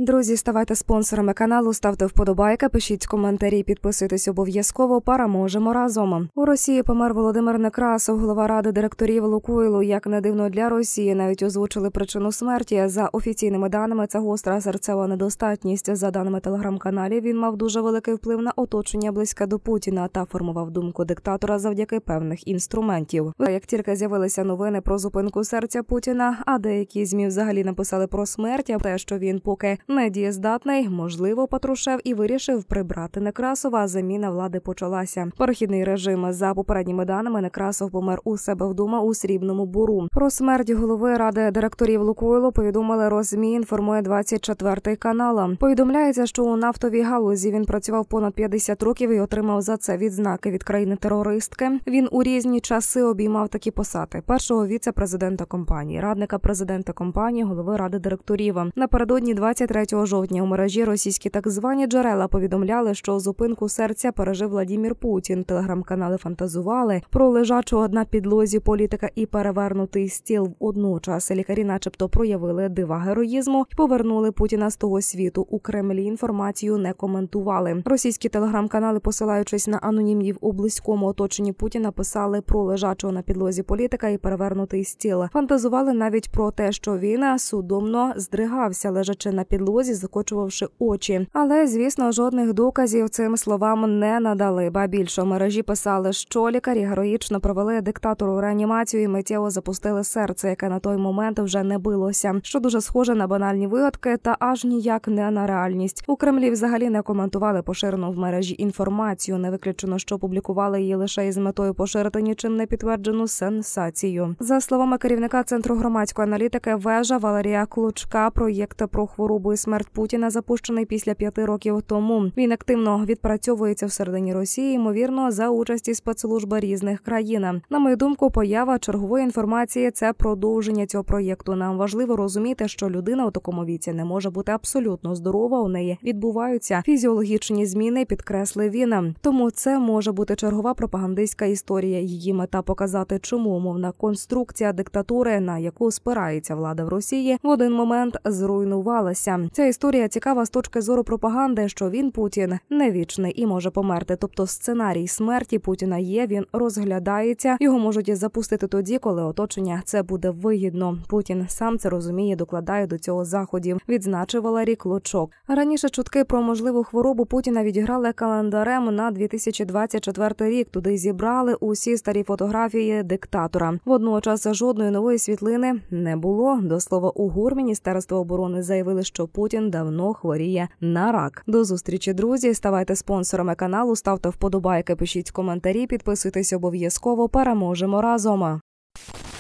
Друзі, ставайте спонсорами каналу, ставте вподобайки, пишіть коментарі, підписуйтесь обов'язково, переможемо разом. У Росії помер Володимир Некрасов, голова ради директорів «Лукойлу». Як не дивно для Росії, навіть озвучили причину смерті. За офіційними даними, це гостра серцева недостатність. За даними телеграм-каналів, він мав дуже великий вплив на оточення близьке до Путіна та формував думку диктатора завдяки певних інструментів. Як тільки з'явилися новини про зупинку серця Путіна, а деякі ЗМІ взагалі написали про смерть, а те, що він поки недієздатний, можливо, Патрушев і вирішив прибрати Некрасова, а заміна влади почалася. Перехідний режим. За попередніми даними, Некрасов помер у себе вдома у Срібному Бору. Про смерть голови ради директорів «Лукойлу» повідомили Росмі, інформує 24 канал. Повідомляється, що у нафтовій галузі він працював понад 50 років і отримав за це відзнаки від країни-терористки. Він у різні часи обіймав такі посади: першого віце-президента компанії, радника президента компанії, голови ради директорів. Напередодні 23 жовтня у мережі російські так звані джерела повідомляли, що зупинку серця пережив Владимир Путін. Телеграм-канали фантазували про лежачого на підлозі політика і перевернутий стіл. Водночас лікарі начебто проявили дива героїзму і повернули Путіна з того світу. У Кремлі інформацію не коментували. Російські телеграм-канали, посилаючись на анонімів у близькому оточенні Путіна, писали про лежачого на підлозі політика і перевернутий стіл. Фантазували навіть про те, що він судомно здригався, лежачи на підлозі, закочувавши очі. Але, звісно, жодних доказів цим словам не надали. Ба більше, в мережі писали, що лікарі героїчно провели диктатору реанімацію і миттєво запустили серце, яке на той момент вже не билося. Що дуже схоже на банальні вигадки та аж ніяк не на реальність. У Кремлі взагалі не коментували поширену в мережі інформацію. Не виключено, що публікували її лише із метою поширити нічим не підтверджену сенсацію. За словами керівника Центру громадської аналітики «Вежа» Валерія Клочка, проєкт про хворобу і смерть Путіна запущений після 5 років тому. Він активно відпрацьовується всередині Росії, ймовірно, за участі спецслужб різних країн. На мою думку, поява чергової інформації – це продовження цього проєкту. Нам важливо розуміти, що людина у такому віці не може бути абсолютно здорова, у неї відбуваються фізіологічні зміни, підкреслив він. Тому це може бути чергова пропагандистська історія. Її мета – показати, чому умовна конструкція диктатури, на яку спирається влада в Росії, в один момент зруйнувалася. Ця історія цікава з точки зору пропаганди, що він, Путін, не вічний і може померти. Тобто сценарій смерті Путіна є, він розглядається. Його можуть запустити тоді, коли оточення це буде вигідно. Путін сам це розуміє, докладає до цього заходів, відзначив Валерій Клочок. Раніше чутки про можливу хворобу Путіна відіграли календарем на 2024 рік. Туди зібрали усі старі фотографії диктатора. Водночас жодної нової світлини не було. До слова, у ГУР Міністерства оборони заявили, що Путін давно хворіє на рак. До зустрічі, друзі. Ставайте спонсорами каналу, ставте вподобайки, пишіть коментарі, підписуйтесь обов'язково. Переможемо разом.